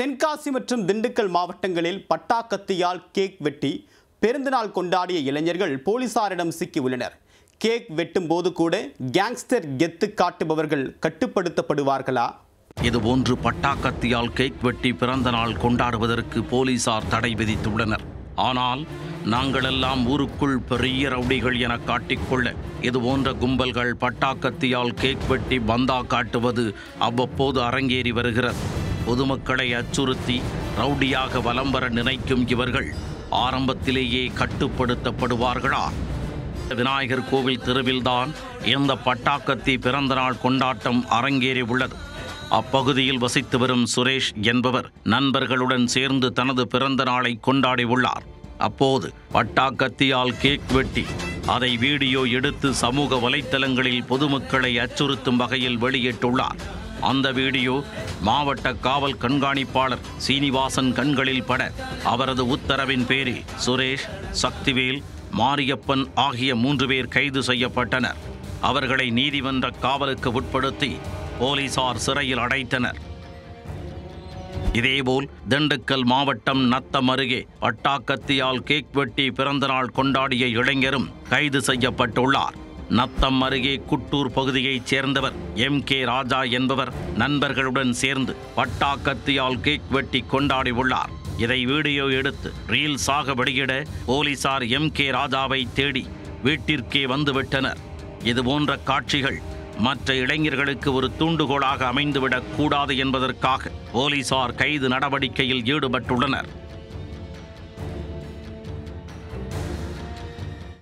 தென்காசி மற்றும் திண்டுக்கல் மாவட்டங்களில் பட்டாக்கத்தியால் கேக் வெட்டி பிறந்தநாள் கொண்டாடிய இளைஞர்கள் போலீசாரிடம் சிக்கியுள்ளனர். கேக் வெட்டும் போது கூட கேங்ஸ்டர் கெத்து காட்டுபவர்கள் கட்டுப்படுத்தப்படுவார்களா? இதுபோன்று பட்டாக்கத்தியால் கேக் வெட்டி பிறந்த நாள் கொண்டாடுவதற்கு போலீசார் தடை விதித்துள்ளனர். ஆனால் நாங்களெல்லாம் ஊருக்குள் பெரிய ரவுடிகள் என காட்டிக்கொள்ள இதுபோன்ற கும்பல்கள் பட்டாக்கத்தியால் கேக் வெட்டி பந்தா காட்டுவது அவ்வப்போது அரங்கேறி வருகிறது. பொதுமக்களை அச்சுறுத்தி ரவுடியாக வலம் வர நினைக்கும் இவர்கள் ஆரம்பத்திலேயே கட்டுப்படுத்தப்படுவார்களா? விநாயகர் கோவில் தெருவில்தான் இந்த பட்டாக்கத்தி பிறந்தநாள் கொண்டாட்டம் அரங்கேறி உள்ளது. அப்பகுதியில் வசித்து வரும் சுரேஷ் என்பவர் நண்பர்களுடன் சேர்ந்து தனது பிறந்த நாளை கொண்டாடி உள்ளார். அப்போது பட்டாக்கத்தியால் கேக் வெட்டி அதை வீடியோ எடுத்து சமூக வலைத்தளங்களில் பொதுமக்களை அச்சுறுத்தும் வகையில் வெளியிட்டுள்ளார். அந்த வீடியோ மாவட்ட காவல் கண்காணிப்பாளர் சீனிவாசன் கண்களில் பட அவரது உத்தரவின் பேரில் சுரேஷ், சக்திவேல், மாரியப்பன் ஆகிய 3 பேர் கைது செய்யப்பட்டனர். அவர்களை நீதிமன்ற காவலுக்கு உட்படுத்தி போலீசார் சிறையில் அடைத்தனர். இதேபோல் திண்டுக்கல் மாவட்டம் நத்தம் அருகே பட்டாக்கத்தியால் கேக் வெட்டி பிறந்தநாள் கொண்டாடிய இளைஞரும் கைது செய்யப்பட்டுள்ளார். நத்தம் அருகே குட்டூர் பகுதியைச் சேர்ந்தவர் MK ராஜா என்பவர் நண்பர்களுடன் சேர்ந்து பட்டாக்கத்தியால் கேக் வெட்டி கொண்டாடி உள்ளார். இதை வீடியோ எடுத்து ரீல்ஸாக வெளியிட போலீசார் MK ராஜாவை தேடி வீட்டிற்கே வந்துவிட்டனர். இதுபோன்ற காட்சிகள் மற்ற இளைஞர்களுக்கு ஒரு தூண்டுகோலாக அமைந்துவிடக் கூடாது என்பதற்காக போலீசார் கைது நடவடிக்கையில் ஈடுபட்டுள்ளனர்.